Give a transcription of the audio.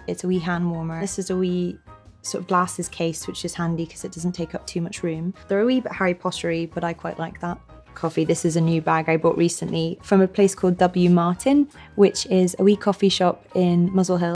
It's a wee hand warmer. This is a wee sort of glasses case, which is handy because it doesn't take up too much room. They're a wee bit Harry Potter-y, but I quite like that. Coffee. This is a new bag I bought recently from a place called W. Martin, which is a wee coffee shop in Muswell Hill.